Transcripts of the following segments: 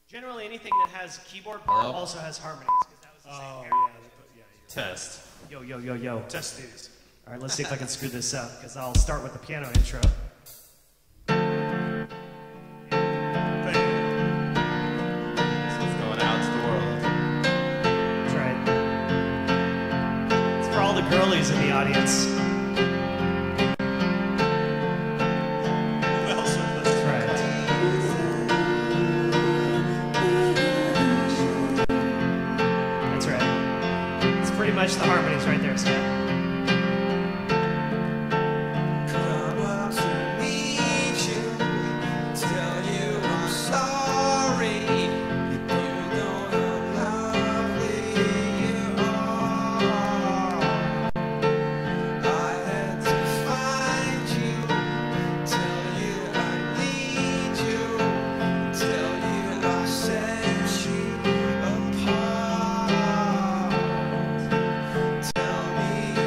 Generally, anything that has keyboard part also has harmonies, because that was the same here. Test. Yo, yo, yo, yo. Test these. All right, let's see if I can screw this up, because I'll start with the piano intro. Girlies in the audience. That's right. That's right. It's pretty much the harmonies right there, Scott. Tell me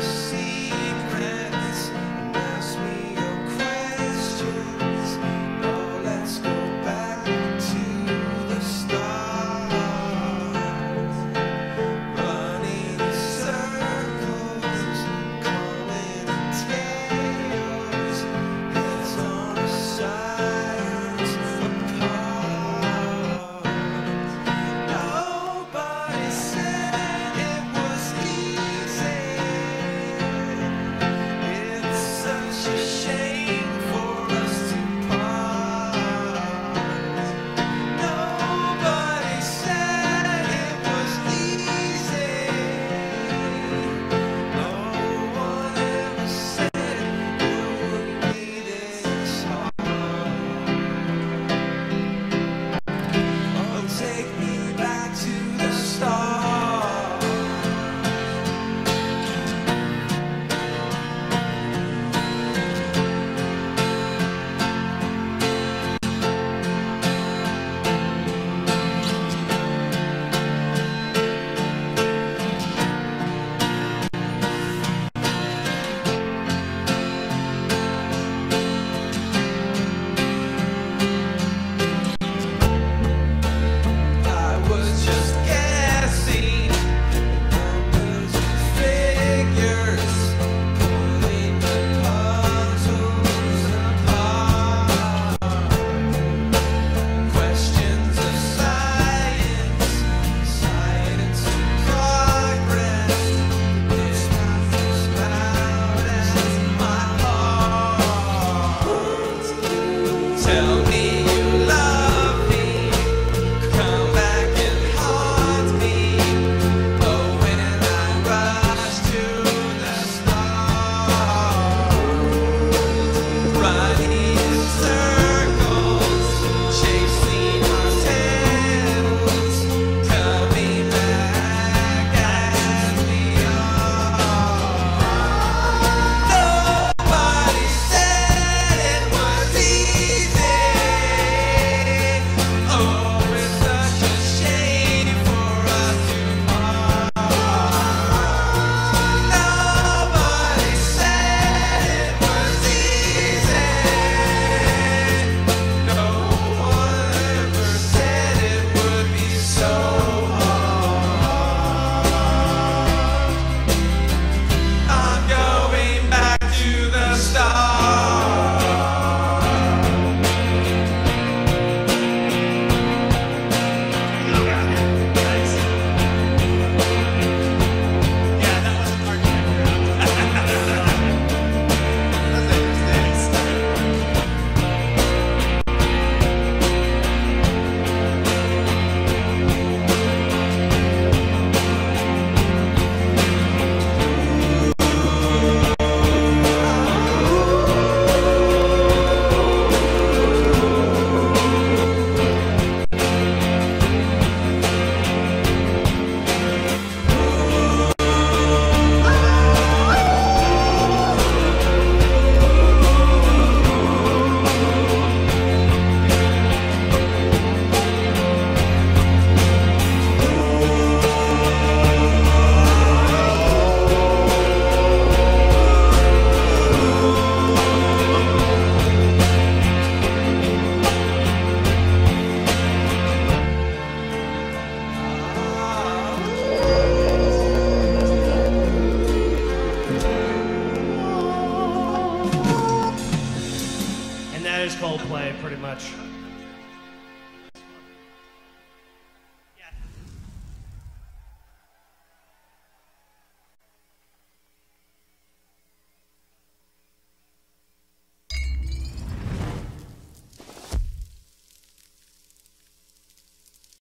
pretty much.